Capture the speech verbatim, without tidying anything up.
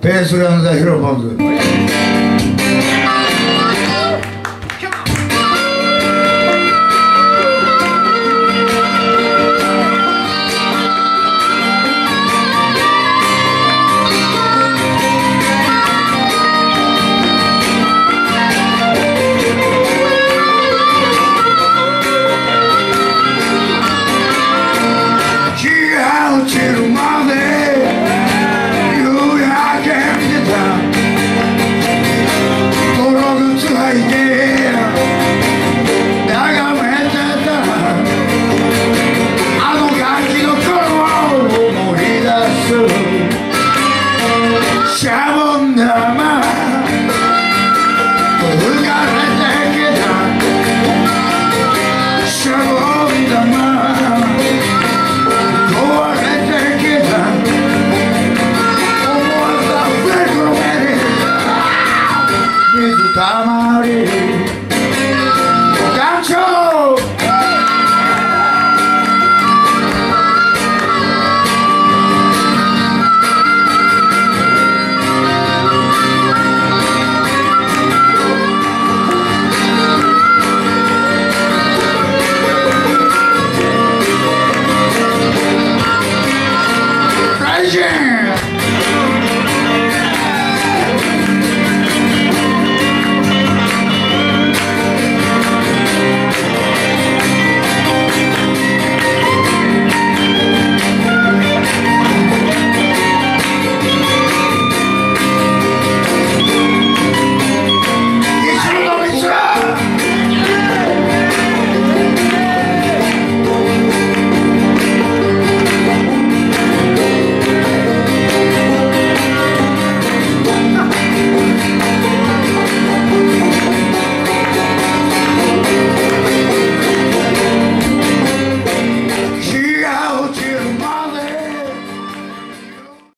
ペースランザヒロポンズ。落ちるまで夕焼け見てた泥靴履いて眺めてたあのガキの頃を思い出すシャボン玉